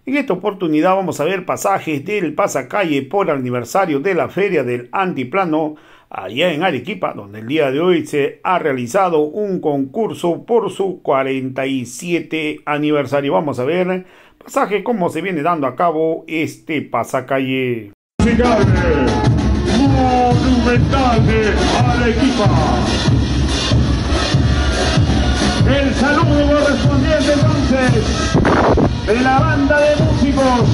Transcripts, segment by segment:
En esta oportunidad vamos a ver pasajes del pasacalle por el aniversario de la Feria del Altiplano allá en Arequipa, donde el día de hoy se ha realizado un concurso por su 47 aniversario. Vamos a ver pasaje cómo se viene dando a cabo este pasacalle. Monumental de Arequipa. El saludo correspondiente entonces de la banda de músicos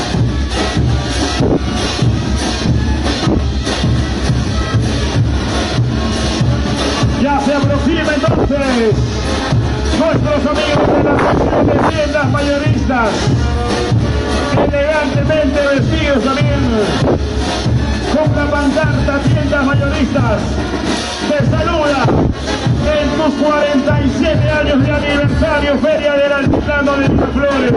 ya se aproxima entonces nuestros amigos de la sección de tiendas mayoristas, elegantemente vestidos también con la pancarta tiendas mayoristas. Te saluda en tus 47 años de aniversario Feria del Altiplano de Miraflores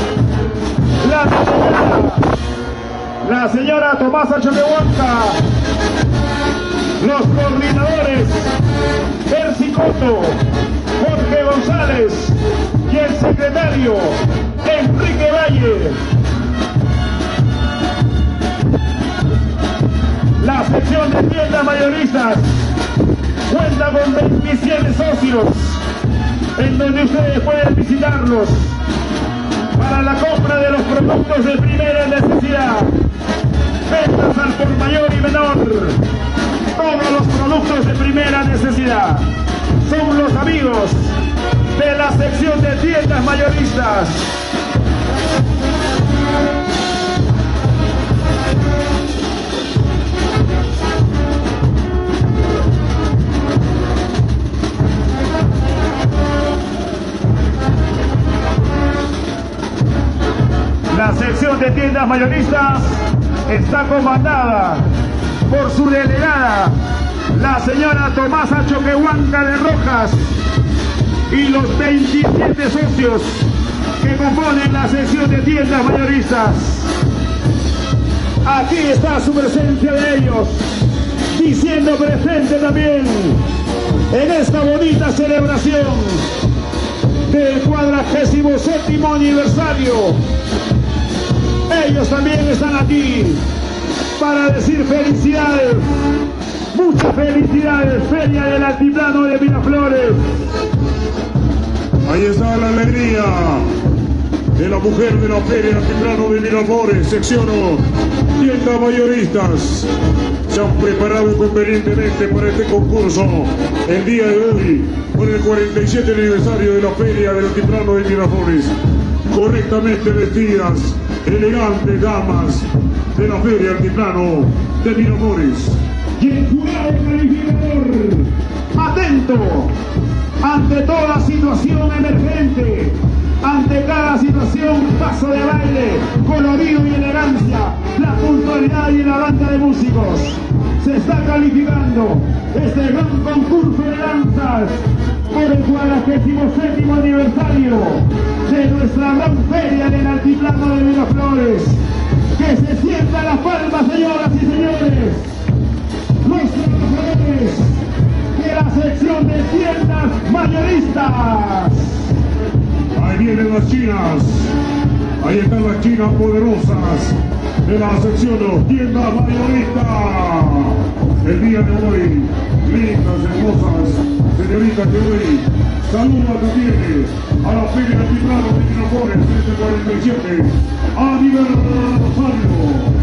la señora Tomasa Choquehuanca, los coordinadores Percy Coto, Jorge González y el secretario Enrique Valle. La sección de tiendas mayoristas cuenta con 27 socios en donde ustedes pueden visitarlos para la compra de los productos de primera necesidad, ventas al por mayor y menor, todos los productos de primera necesidad. Son los amigos de la sección de tiendas mayoristas. La sección de tiendas mayoristas está comandada por su delegada, la señora Tomasa Choquehuanca de Rojas, y los 27 socios que componen la sección de tiendas mayoristas. Aquí está su presencia de ellos, diciendo presente también en esta bonita celebración del 47º aniversario. Ellos también están aquí para decir felicidades, muchas felicidades, Feria del Altiplano de Miraflores. Ahí está la alegría de la mujer de la Feria del Altiplano de Miraflores, sección tiendas mayoristas. Se han preparado convenientemente para este concurso el día de hoy, por el 47 aniversario de la Feria del Altiplano de Miraflores. Correctamente vestidas, elegantes damas de la Feria del Altiplano de Miraflores. Y el jurado calificador, atento ante toda situación emergente, ante cada situación, paso de baile, colorido y elegancia, la puntualidad y la banda de músicos. Se está calificando este gran concurso de danzas por el 47º aniversario de nuestra gran Feria del Altiplano de Miraflores. Que se sientan las palmas, señoras y señores, los trabajadores de la sección de tiendas mayoristas. Ahí vienen las chinas, ahí están las chinas poderosas de la sección de tiendas mayoristas. El día de hoy, lindas, hermosas señoritas que hoy saludan también a la Feria del Altiplano de Miraflores, este 47 aniversario.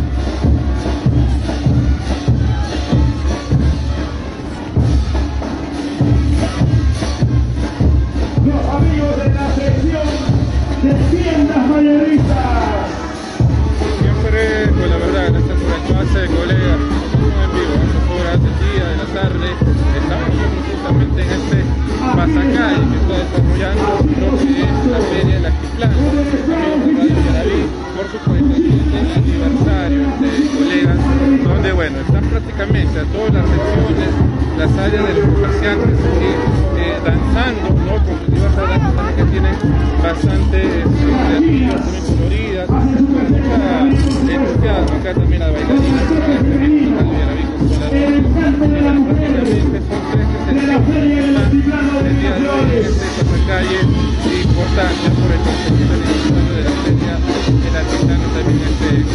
Siempre, pues la verdad, gracias por el pase, colegas, en vivo, a estas horas del día, de la tarde, estamos justamente en este pasacalle que está desarrollando lo que es la Feria del Altiplano, amigos de Radio Yaraví, por su 47 aniversario, colegas, donde bueno, están prácticamente a todas las secciones, las áreas de los comerciantes danzando, ¿no? Con sus diversas danzas también que tienen bastante creativas, también coloridas, mucha entusiasmo acá también a bailarines, prácticamente son 3 que se el día de hoy en este pasacalle importante por el 47 aniversario de la Feria del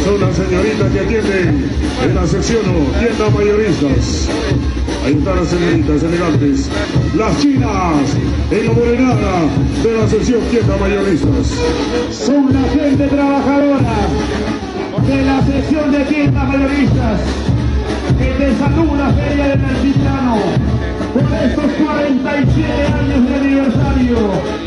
Son las señoritas que atienden en la sección tiendas mayoristas. Ahí están las señoritas elegantes. Las chinas en la morenada de la sección tiendas mayoristas. Son la gente trabajadora de la sección de tiendas mayoristas que te saluda Feria del Altiplano por estos 47 años de aniversario.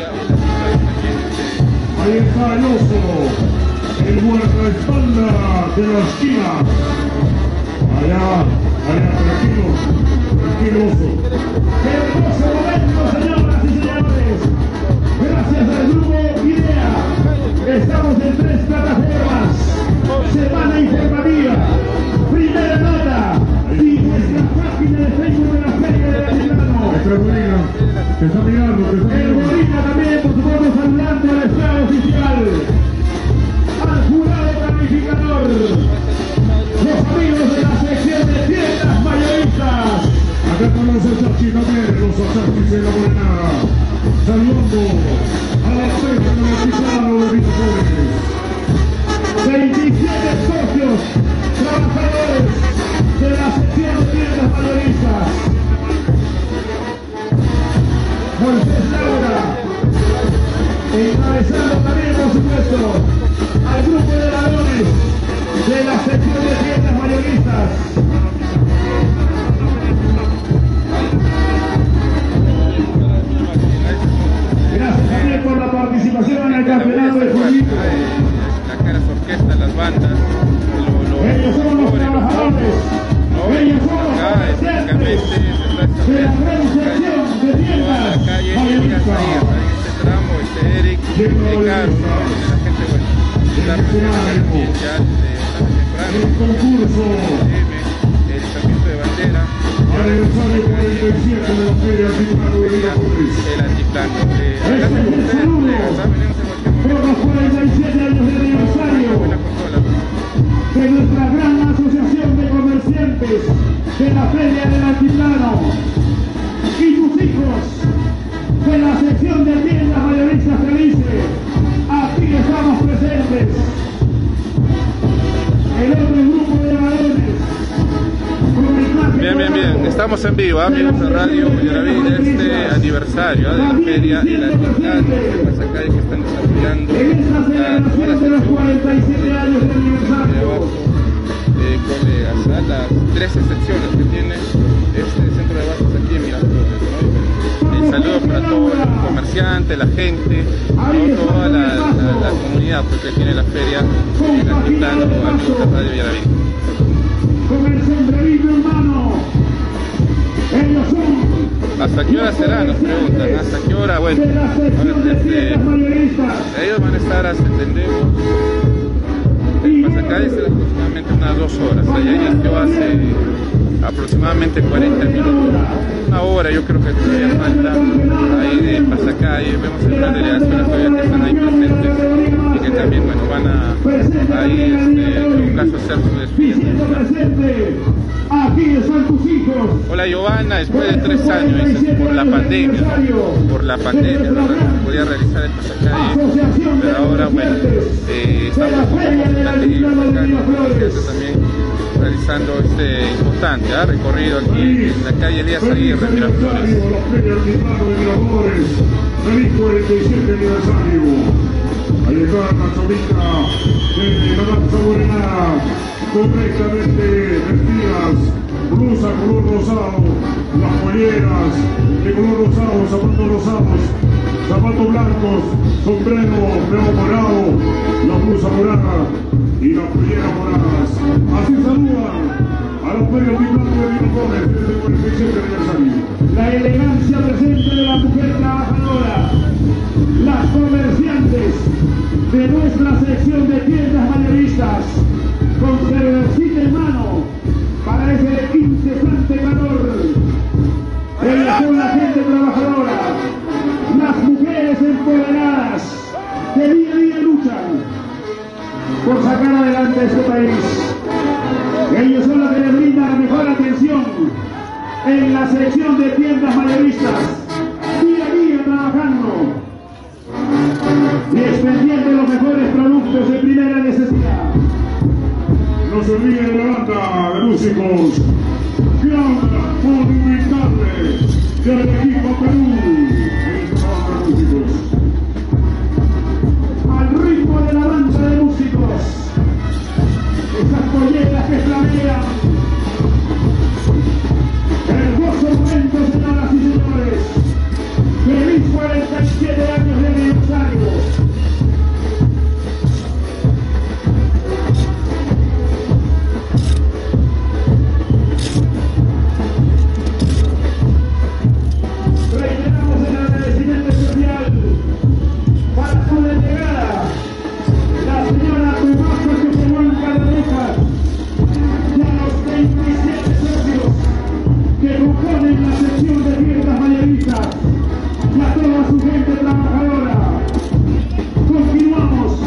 Ahí está el oso, el guardaespaldas de la esquina. Allá, tranquilo oso. Hermoso momento, señoras y señores. Gracias al grupo IDEA. Estamos en 3 plataformas. Semana informativa, primera nota y nuestra página de Facebook de la Feria del Altiplano. Te está mirando, El Gorila también, por supuesto, saludando al estado oficial, al jurado calificador, los amigos de la sección de tiendas mayoristas. Acá están los achachis también, los achachis de la morenada. Saludando a la fecha del Altiplano de Miraflores. 27 socios trabajadores de la sección de tiendas mayoristas. Moisés Laura, encabezando también, por supuesto, al grupo de varones de la sección de tiendas mayoristas. Gracias también por la participación en el campeonato de fútbol. La cara orquesta, las bandas, Ellos son los trabajadores, ellos son los comerciantes de la gran sección de tiendas mayoristas. este tramo, Eric, Caro, la gente, bueno, está bien ya El concurso el izamiento de bandera, aniversario 47 de la Feria Altiplano de Miraflores. el altiplano. Este es el saludo por los 47 años de aniversario de nuestra gran asociación de comerciantes de la Feria del Altiplano y tus hijos de la sección de tiendas mayoristas felices. Aquí estamos presentes. El otro grupo de varones. Bien, estamos en vivo, amigos de Radio Yaraví, de este aniversario de la Feria del Altiplano de Pasacay, que están desarrollando En esta celebración de los 47 años de aniversario. Colegas, a las 13 secciones que tiene este centro de bases aquí en Miraflores, ¿no? El saludo para todos los comerciantes, la gente, ¿no? Toda la comunidad que tiene la feria del Altiplano, amigos de Radio Yaraví. Con el sombrerito en mano. Ellos son. ¿Hasta qué hora será? Nos preguntan. ¿Hasta qué hora? Bueno, De la sección de tiendas mayoristas. ellos van a estar hasta, entendemos, en Pasacay será aproximadamente unas 2 horas. Allá inició hace aproximadamente 40 minutos. Una hora, yo creo que todavía falta ahí de Pasacay. Vemos algunas delegaciones todavía que están ahí presentes y que también, bueno, van a ahí, en un caso, hacer su desfile. Aquí están tus hijos. Hola Giovanna, después de 3 años, dices, por la pandemia, ¿no? Por la pandemia, no se podía realizar el Pasacay, pero ahora, bueno, estamos también realizando este importante recorrido aquí en la calle Elías Aguirre, Miraflores. Feliz 47 aniversario. Ahí está la chavita de la danza morenada, correctamente vestidas, blusa color rosado, las polleras de color rosado, zapatos rosados, zapatos blancos, sombrero nuevo morado, la blusa morada y las polleras moradas. Así saludan a los Feria Altiplano de Miraflores desde el 47 aniversario. La elegancia presente de la mujer trabajadora, las comerciantes de nuestra sección de tiendas mayoristas, con cervecita en mano para ese incesante calor. Ellas son la gente trabajadora, las mujeres empoderadas que día a día luchan por sacar adelante este país. Ellos son los que le brindan la mejor atención en la sección de tiendas mayoristas, día a día trabajando y expendiendo los mejores productos de primera necesidad. olvide de la banda de músicos Gran Monumental del equipo Perú. Esta banda de músicos. Al ritmo de la banda de músicos, esas polleras que flamean, hermoso momento, señoras y señores. Feliz 47 años de aniversario. Reiteramos el agradecimiento especial para su delegada, la señora Tomasa Juan Cardenas, y a los 27 socios que componen la sección de fiestas mayoristas, y a toda su gente trabajadora. Continuamos.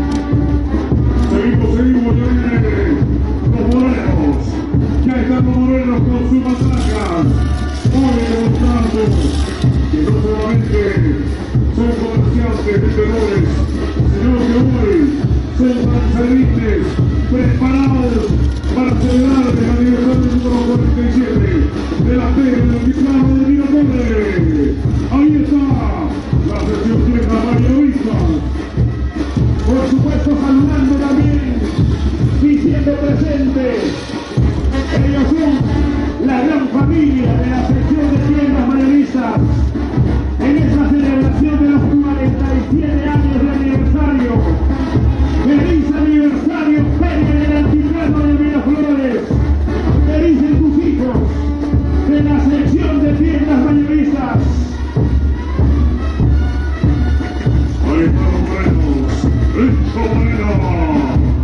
Seguimos, ya vienen los morenos. Ya están los morenos con sus matracas. Hoy demostrando que no solamente son comerciantes, vendedores, sino que hoy son manzanites preparados para celebrar el aniversario número 47 de la Feria del Altiplano de Miraflores. Ahí está la sección fiesta mayorista. Por supuesto, saludando también, diciendo presente, ellos son la gran familia de la sección de tiendas mayoristas en esta celebración de los 47 años de aniversario. ¡Feliz aniversario, Feria del Altiplano de Miraflores! ¡Que dicen tus hijos de la sección de tiendas mayoristas! Ahí están los morenos. ¡Rico Moreno!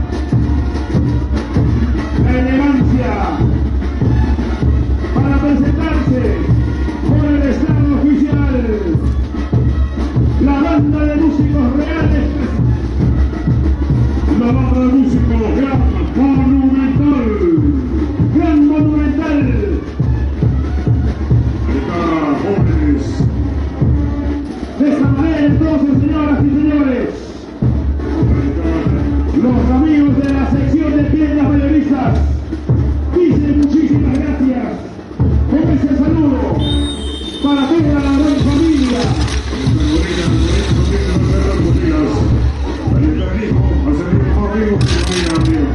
La elegancia para presentarse por el estado oficial, la banda de músicos reales, La banda de músicos Gran Monumental. Gran Monumental. Ahí están jóvenes. De esta manera entonces, señoras y señores, Ahí están. los amigos de la sección de tiendas mayoristas dicen muchísimas gracias con ese saludo para toda la gran familia. Ahí está el hijo, a servir más amigos que familia, amigo.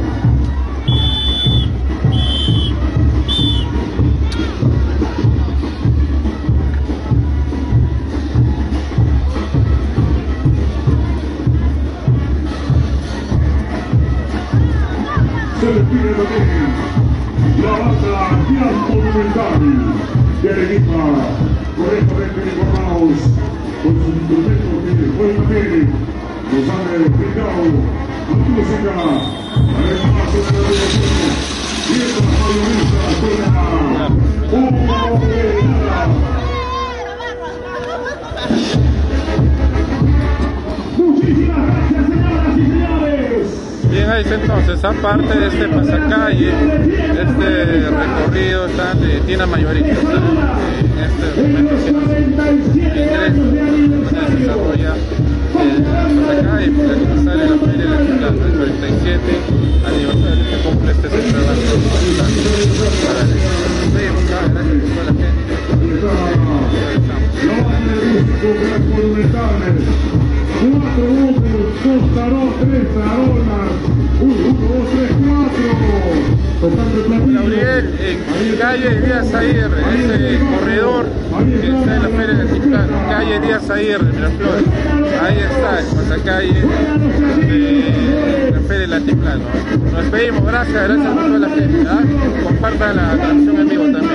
Se despide también la banda Gran Monumental del equipo correctamente informados con sus instrumentos que hoy también nos han brindado la música, además de la dirección y esta mayorista suena Muchísimas gracias, señoras y señores. Bien, ahí está entonces, aparte de este pasacalle, este recorrido tan de tiendas mayoristas, en este momento que nos ingresa, donde se desarrolla el pasacalle, el aniversario de la Feria del Altiplano, el 47 aniversario que cumple este centro para el gracias a toda la gente. Gran Monumental. 4 votos, 2 tarot, 3 tarolas, 1, 2, 3, 4. Tocando el platillo. Gabriel, en calle Díaz Aguirre, ese corredor que está en la Feria del Altiplano, calle Díaz Aguirre, Miraflores. Ahí está el pasacalle de la Feria del Altiplano. Nos pedimos, gracias a toda la gente. Compartan la transmisión en vivo también.